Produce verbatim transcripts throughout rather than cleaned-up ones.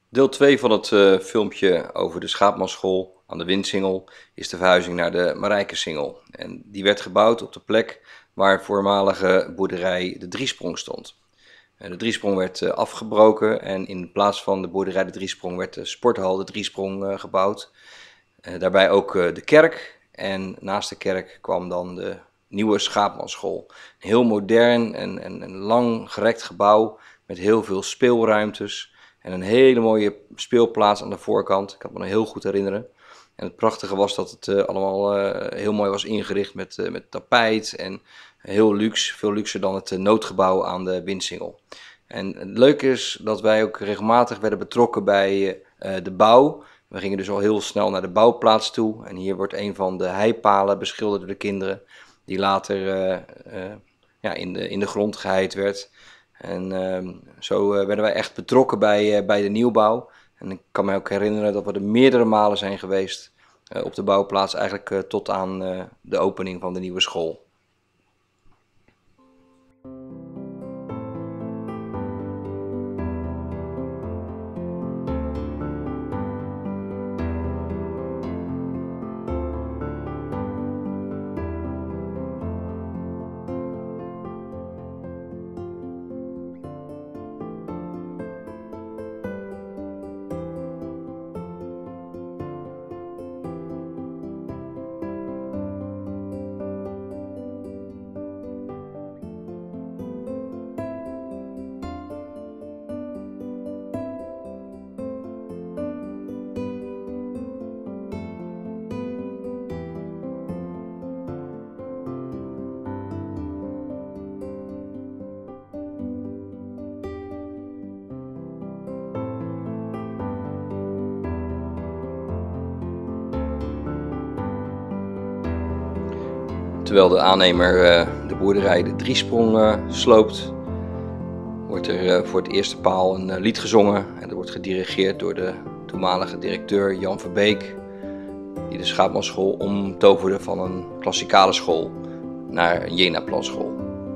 Deel twee van het uh, filmpje over de Schaapmanschool aan de Winsingel is de verhuizing naar de Marijkensingel. En die werd gebouwd op de plek waar voormalige boerderij de Driesprong stond. De Driesprong werd uh, afgebroken en in plaats van de boerderij de Driesprong werd de sporthal de Driesprong uh, gebouwd. Uh, daarbij ook uh, de kerk en naast de kerk kwam dan de nieuwe Schaapmanschool. Een heel modern en, en, en lang gerekt gebouw met heel veel speelruimtes. En een hele mooie speelplaats aan de voorkant. Ik kan me nog heel goed herinneren. En het prachtige was dat het uh, allemaal uh, heel mooi was ingericht met, uh, met tapijt en heel luxe. Veel luxer dan het uh, noodgebouw aan de Winsingel. En het leuke is dat wij ook regelmatig werden betrokken bij uh, de bouw. We gingen dus al heel snel naar de bouwplaats toe. En hier wordt een van de heipalen beschilderd door de kinderen. Die later uh, uh, ja, in, de, in de grond geheid werd. En uh, zo uh, werden wij echt betrokken bij, uh, bij de nieuwbouw. En ik kan me ook herinneren dat we er meerdere malen zijn geweest uh, op de bouwplaats. Eigenlijk uh, tot aan uh, de opening van de nieuwe school. Terwijl de aannemer uh, de boerderij de Driesprong uh, sloopt, wordt er uh, voor het eerste paal een uh, lied gezongen. En dat wordt gedirigeerd door de toenmalige directeur Jan Verbeek, die de Schaapmanschool omtoverde van een klassikale school naar een Jena-planschool.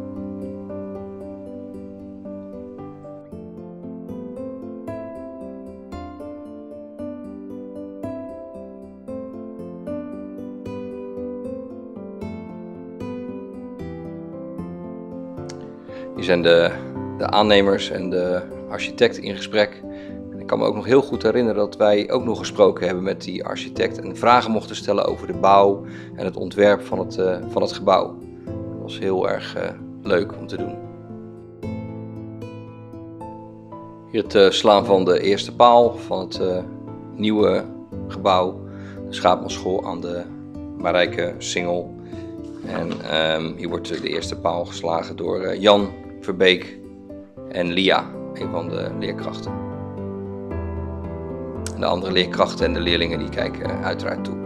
Hier zijn de, de aannemers en de architect in gesprek. En ik kan me ook nog heel goed herinneren dat wij ook nog gesproken hebben met die architect en vragen mochten stellen over de bouw en het ontwerp van het, uh, van het gebouw. Dat was heel erg uh, leuk om te doen. Hier het uh, slaan van de eerste paal van het uh, nieuwe gebouw, de Schaapmanschool aan de Marijkensingel. En um, hier wordt de eerste paal geslagen door uh, Jan Verbeek en Lia, een van de leerkrachten. De andere leerkrachten en de leerlingen die kijken uiteraard toe.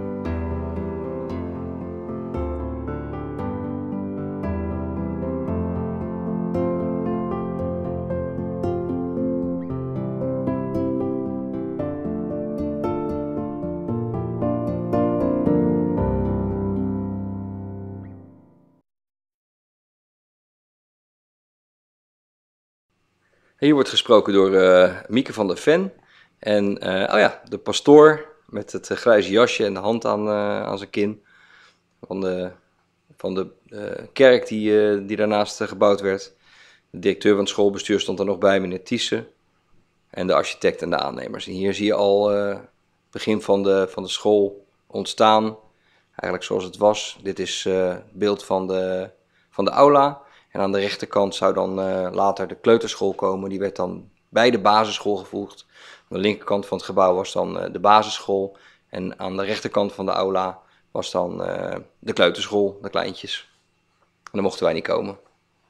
Hier wordt gesproken door uh, Mieke van der Ven en uh, oh ja, de pastoor met het uh, grijze jasje en de hand aan, uh, aan zijn kin van de, van de uh, kerk die, uh, die daarnaast uh, gebouwd werd. De directeur van het schoolbestuur stond er nog bij, meneer Thiessen, en de architect en de aannemers. En hier zie je al uh, het begin van de, van de school ontstaan, eigenlijk zoals het was. Dit is uh, het beeld van de, van de aula. En aan de rechterkant zou dan uh, later de kleuterschool komen. Die werd dan bij de basisschool gevoegd. Aan de linkerkant van het gebouw was dan uh, de basisschool. En aan de rechterkant van de aula was dan uh, de kleuterschool, de kleintjes. En daar mochten wij niet komen.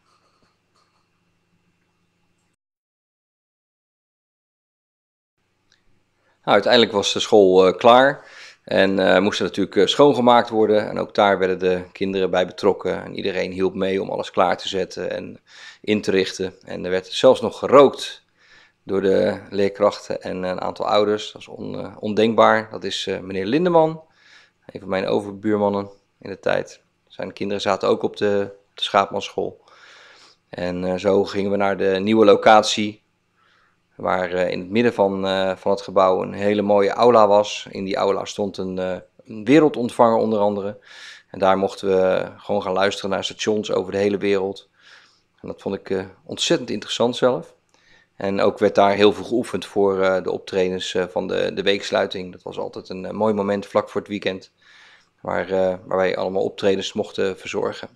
Nou, uiteindelijk was de school uh, klaar. En uh, moest er natuurlijk uh, schoongemaakt worden. En ook daar werden de kinderen bij betrokken. En iedereen hielp mee om alles klaar te zetten en in te richten. En er werd zelfs nog gerookt door de leerkrachten en een aantal ouders. Dat is on, uh, ondenkbaar. Dat is uh, meneer Lindeman, een van mijn overbuurmannen in de tijd. Zijn kinderen zaten ook op de, de Schaapmanschool. En uh, zo gingen we naar de nieuwe locatie. waar uh, in het midden van, uh, van het gebouw een hele mooie aula was. In die aula stond een, uh, een wereldontvanger onder andere. En daar mochten we gewoon gaan luisteren naar stations over de hele wereld. En dat vond ik uh, ontzettend interessant zelf. En ook werd daar heel veel geoefend voor uh, de optredens uh, van de, de weeksluiting. Dat was altijd een uh, mooi moment vlak voor het weekend, waar, uh, waar wij allemaal optredens mochten verzorgen.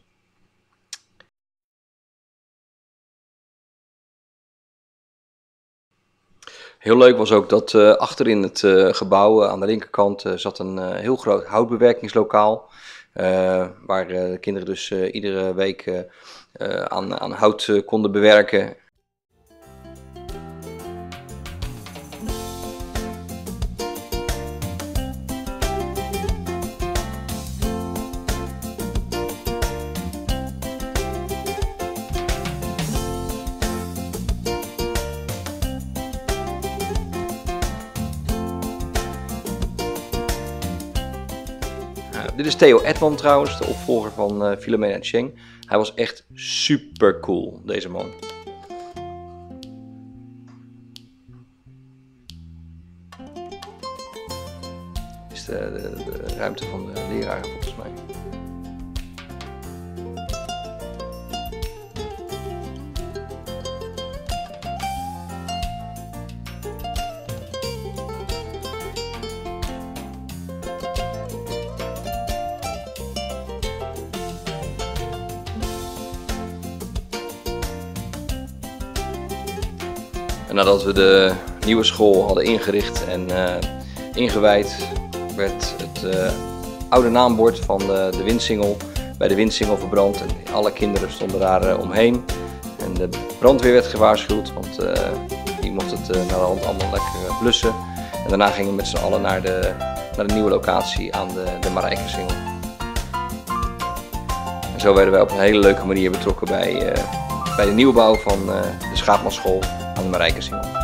Heel leuk was ook dat uh, achterin het uh, gebouw uh, aan de linkerkant uh, zat een uh, heel groot houtbewerkingslokaal. Uh, waar uh, de kinderen dus uh, iedere week uh, uh, aan, aan hout uh, konden bewerken. Uh, dit is Theo Edman trouwens, de opvolger van uh, Philomena Cheng. Hij was echt super cool, deze man. Dit is de, de, de ruimte van de leraren volgens mij. En nadat we de nieuwe school hadden ingericht en uh, ingewijd, werd het uh, oude naambord van de, de Windsingel bij de Windsingel verbrand. En alle kinderen stonden daar uh, omheen. En de brandweer werd gewaarschuwd, want uh, die mocht het uh, naar de hand allemaal lekker blussen. En daarna gingen we met z'n allen naar de, naar de nieuwe locatie aan de, de Marijkensingel. En zo werden wij op een hele leuke manier betrokken bij, uh, bij de nieuwbouw van uh, de Schaapmanschool aan de Marijkensingel.